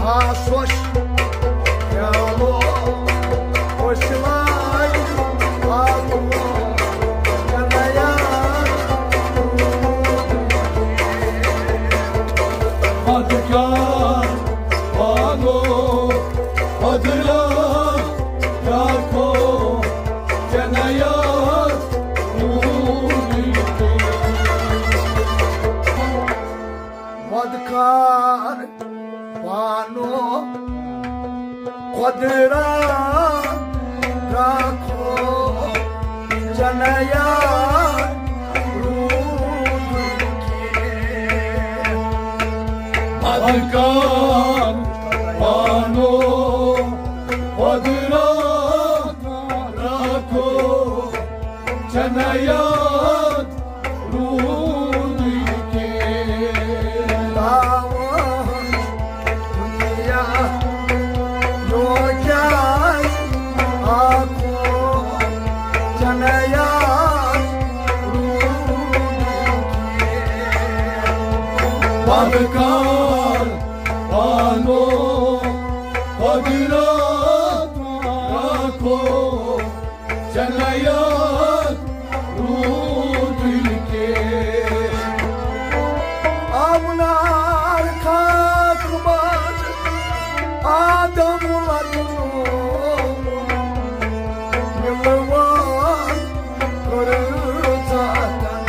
Pasoş Yalo Oşmay Ako Kanaya Adkar Ano Adla Yako Kanaya Madkar Bano Qadra Rakho Janaya Adkar Bano Qadra Rakho Janaya Adkar Bano Qadra Rakho Janayat Rudike Avnar Kakbat Adam Ladno Milwan Kırızatan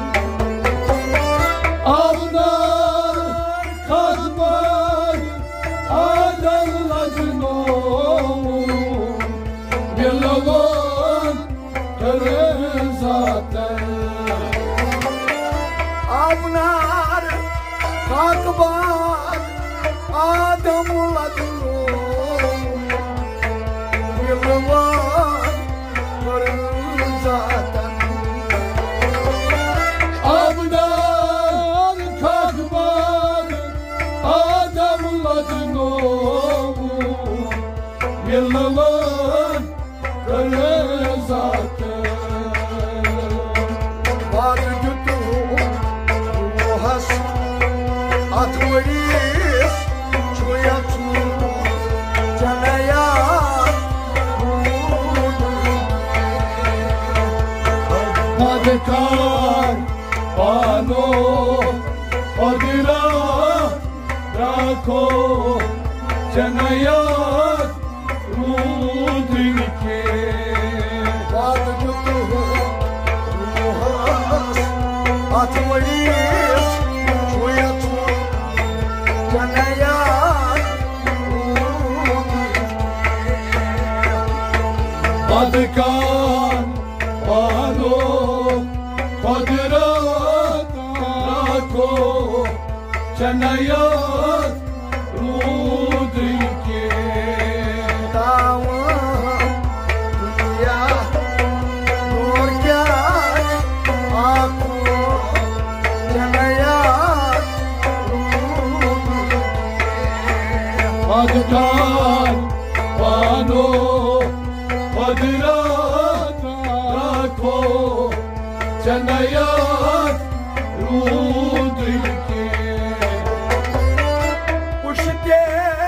Avnar Kakbat Adam Ladno Milwan Kırızatan Avnar Kakbat Adam Ladno Milwan Kırızatan Avnar Kakbat Adam Ladno Milwan Kırızatan Vargıtı Ruhas Atmayız Çoyatı Canaya Adkar Bano Qadra Rakho Janayat Rudike Vargıtı Ruhas Atmayız Çoyatı Canaya Adkar Bano Qadra Rakho Janayat Rudike Davam Dünya Nurgâh Aku Canayat Adkar Bano Qadra Rakho Janayat Rudike Uşte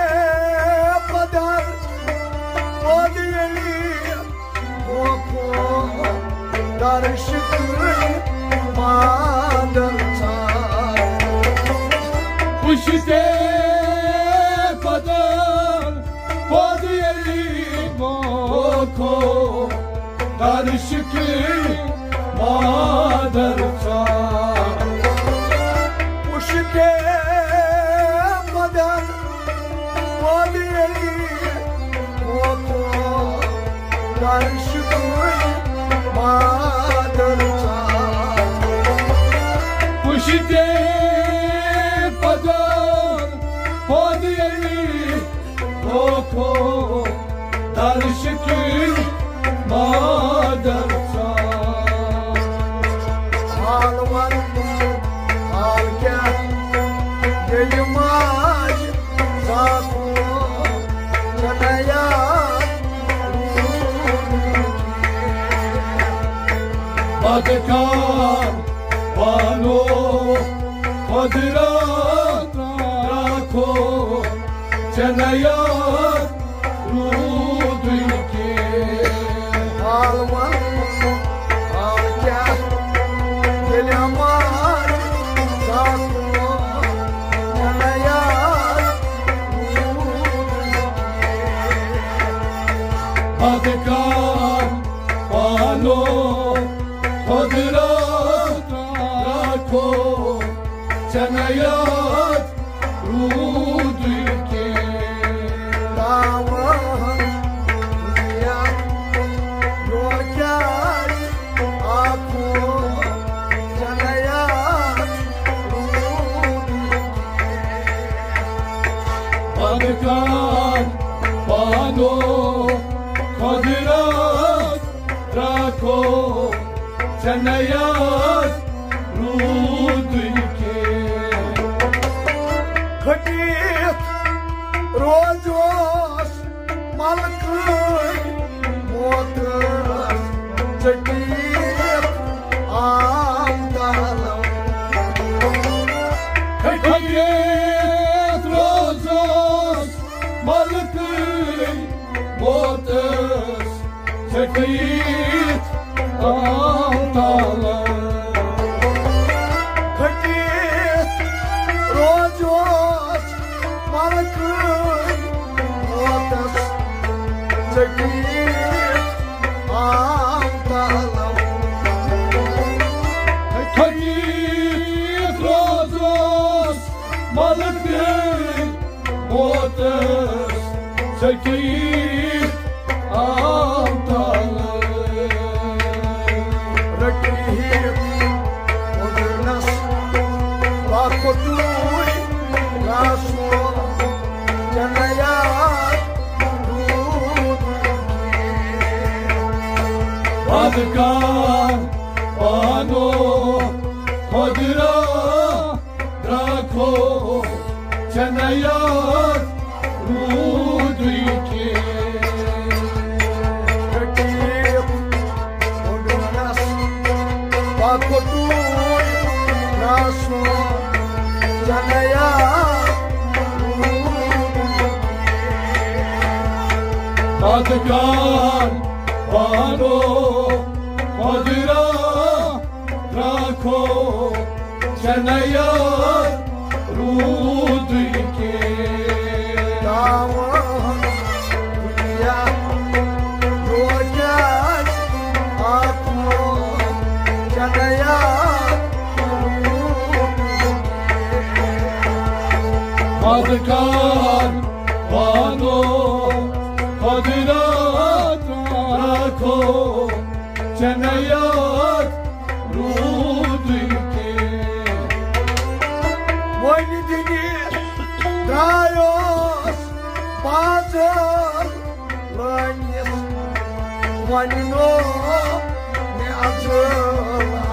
Padar Odiyeli Oku Darışıkı Madırta Uşte Padar Odiyeli Oku Darışıkı Madırta Uşte Padar Odiyeli Oku Darışıkı Madırta Uşte Padar Odiyeli Oku Darışıkı Madırta Halvan Halka Yayımaj Zaku Canaya Adkar Bano Qadra Rakho Cenayat Rudike Alvan Alkya Gelamar Sato Cenayat Adhikar Pano Kodrat Rakho Cenayat Rudike Davan Dunya Yorkar Ako Cenayat Adhikar Pano Kodrat Rakho Cenayat Rudike Khatit Rozos Malkay Motas Chakit Amdalam Khatit Rozos Malkay Motas Chakit Amdalam Khatit Rozos Malkay Motas Chakit Amdalam Khatit Rozos Malkay Motas Chakit Amdalam Rakihim Odnas Vakotui Raso Janayat Adhikar Pano Kodrat Rakho Cenayat Rudike Rakihim Odnas Vakotui Raso Janayat Adhikar Pano Kodrat Rakho Cenayat Rudike Davan Dunya Yorkar Ako Janayat Adhikar Pano Kodrat Rakho Cenayat Rudike Vanidini Dayos Bazar Lanis Vanino Neazala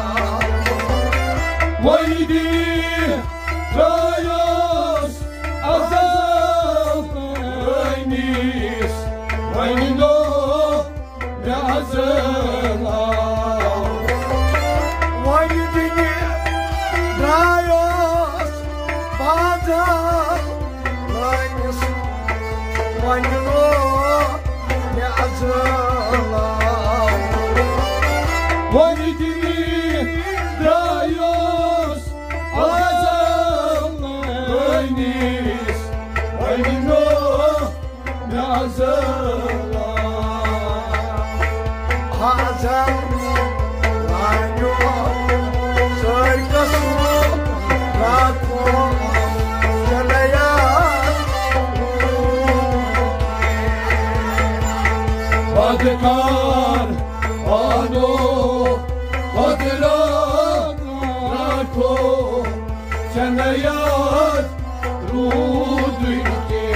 Vaydi Rayos Azal Vaynis Vaynino Neazela Vanidini Dayos Bazar Lanis Vanino Neazala Vaydi Rayos Azal Vaynis Vaynino Neazela Hazar Lanyo Sarkasu Rakho Janayat Adhikar Pano Kodrat Rakho Cenayat Rudike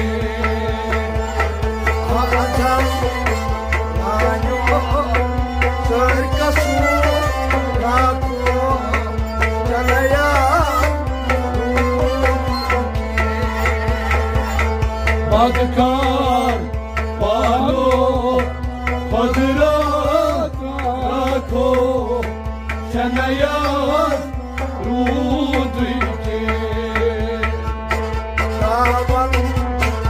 Hazar Lanyo Sarkasu Rakho Janayat Adhikar Pano Kodrat Rakho Cenayat Rudike Davan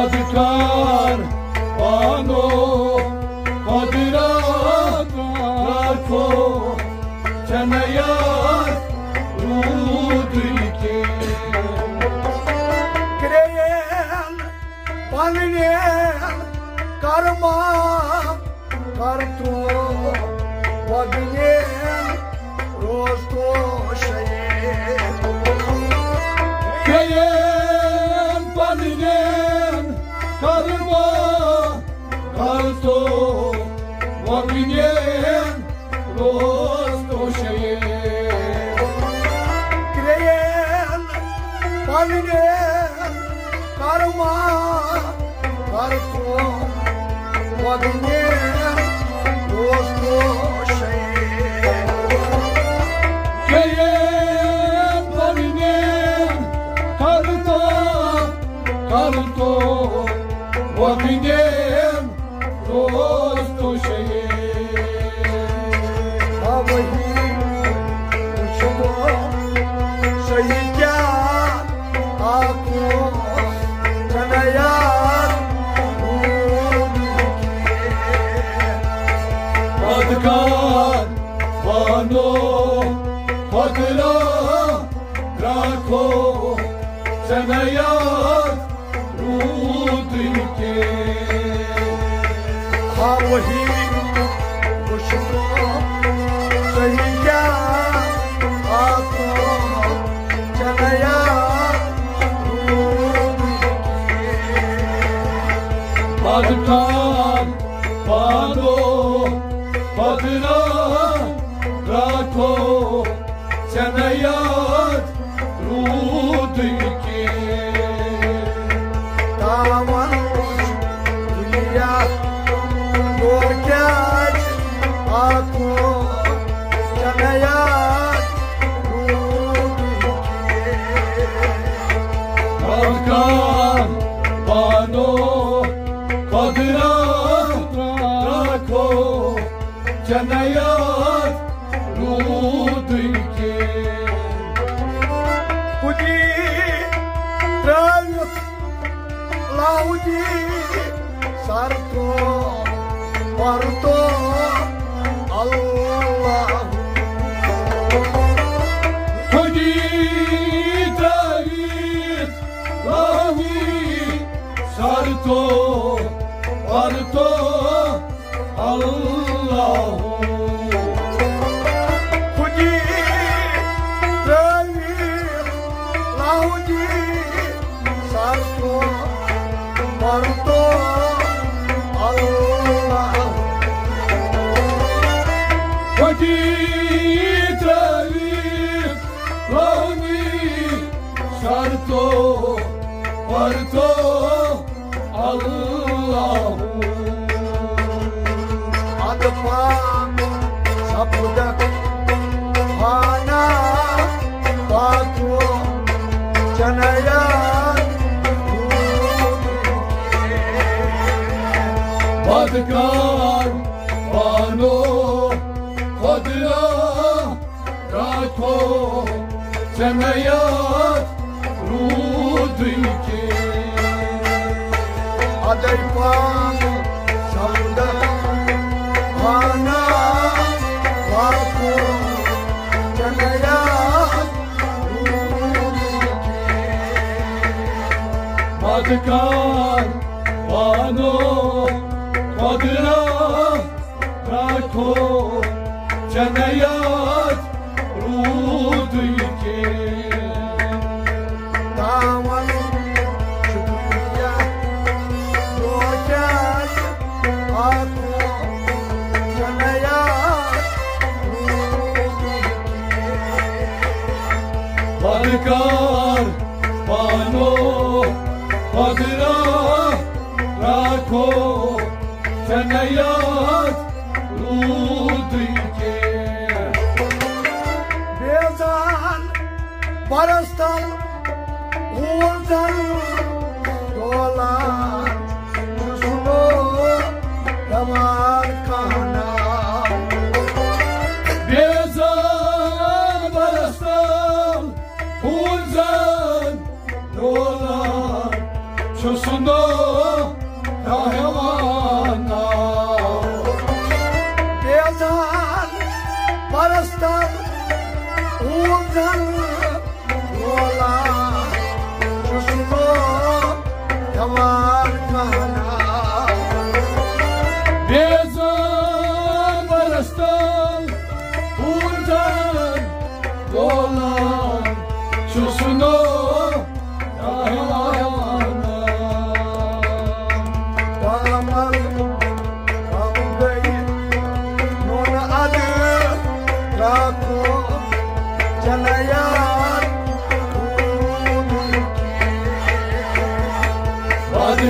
Badkar Bano Kadirat Rakho Chanayat Rudrike Kreyen Palinen Karma Kartu Vagnen Rosto Shayen Kreyen Palinen Karma Kartu Vagnen Rosto Shayen Kreyen Palinen Karma Kartu Vagnen Rosto Shayen Kreyen Palinen Kartu Vagnen Rosto Shayen Avahi Ushmo Shahidya Aku Chanayat Badkar Bano Kadirat Rakho Chanayat Rudrike Avahi Ushmo Shahidya Aku Chanayat Badkar Bano Kadirat Rakho Chanayat Rudrike Taman Dunya Gorkyaj Aku Chanayat Badkar Bano Kadirat Rakho Chanayat Rudrike Kudi Trayut Laudi Sarto Parto Allah Kodi Tagit Lahi Sarto Parto Allahu Kudi Trayut Laudi Sarto Parto Allah Kodi Tagit Lahi Sarto Parto Allahu Adpan Sabudak Hana Batu Chanayat Badkar Bano Kadirat Rakho Chanayat Rudrike Adpan Sabudak Hana Batu Chanayat Badkar Bano Kadirat Rakho Chanayat Rudrike Taman Dunya Gorkyaj Aku Chanayat Badkar Bano Kadirat Rakho Chanayat Rudrike Bezan Barastan Uldan Dolan Suno Damar Kana Bezan Barastan Uldan Dolan Çusundo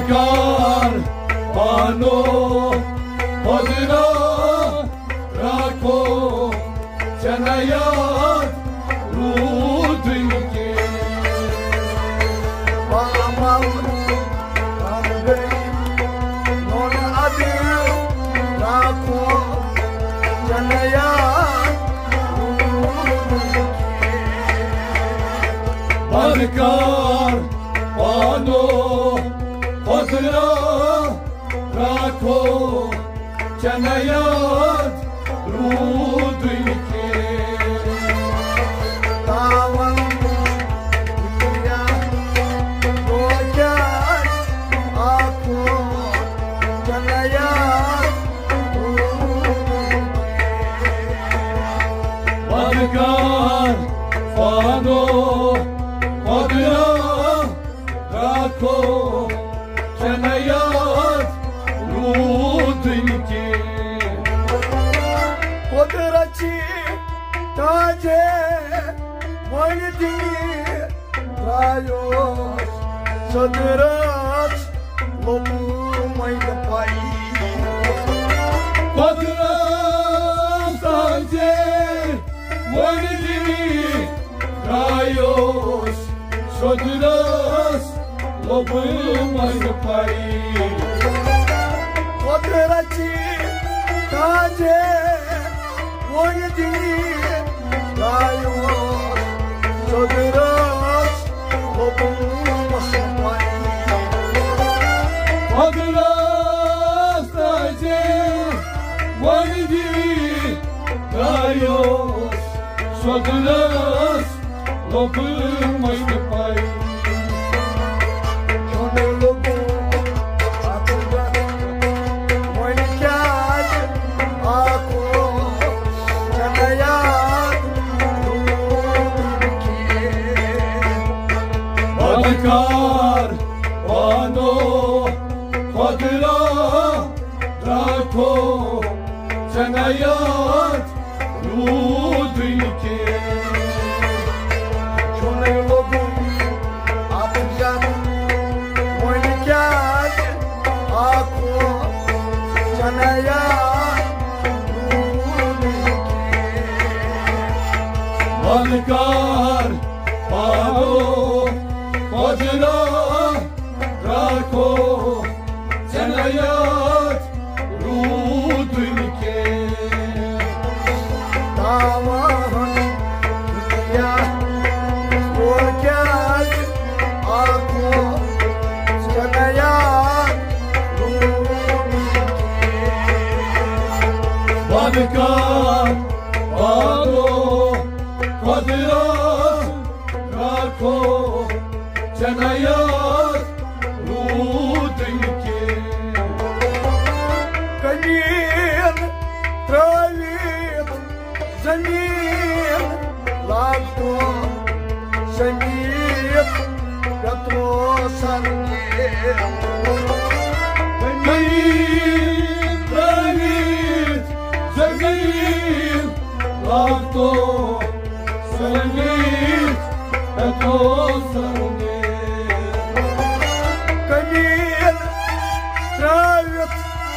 Badkar Pano Padra Rakho Chanayat Rudinke Bamal Amgay Non Adir Rakho Chanayat Badkar Pano Padra Rakho Chanayat Rudinke Tawan Dunia Rojan Aku Chanayat Badkar Pano Padra Rakho Chanayat Rudinke Kodarachi Taje Moiniti Rayos Sadras Lopu Maindapai Padra Sanje Wanidini Rayos Sodras Lobu Maindapai Kodarachi Taje Moiniti Rayos Sadras Lopu Maindapai Padra Sanje Wanidini Rayos Sodras Lobu Maindapai Badkar Pano Padra Rakho Chanayat Rudinke Badkar Pano Padra Rakho Chanayat Rudinke Badkar Pano Padra Rakho Chanayat Rudinke Камин травит замин ладно замит ветро сорнет Камин травит замин ладно замит ветро сорнет Камин травит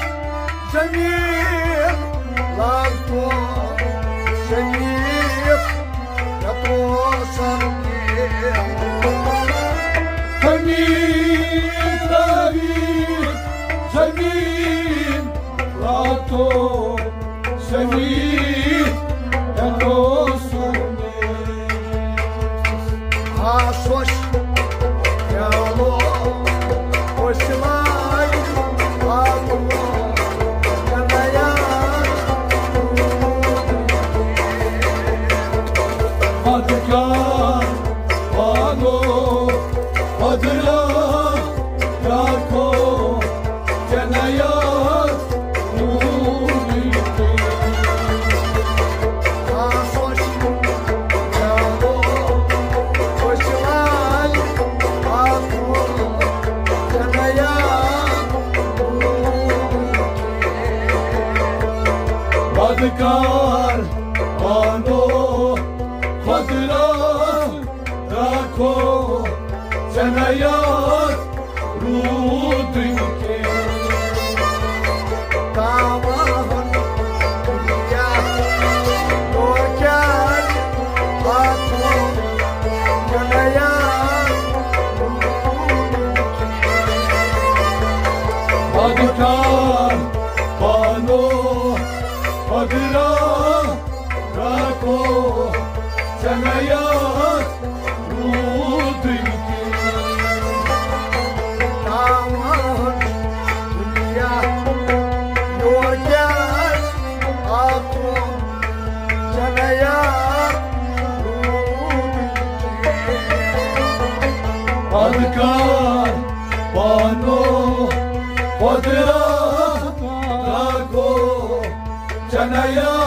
замин ладно замит ветро сорнет Камин травит замин ладно замит ветро сорнет Асош яло посылай алло каная Badkar Pano Padra Rakho Chanayat Rudinke Асош яло посылай алло каная Badkar Pano Padra Rakho Chanayat Rudinke Adhikar Bano Padra Rakho Chanayat Rudinki Aman Dunya Yorgas Aku Janaya Adhikar Bano Padra Rakho Chanayat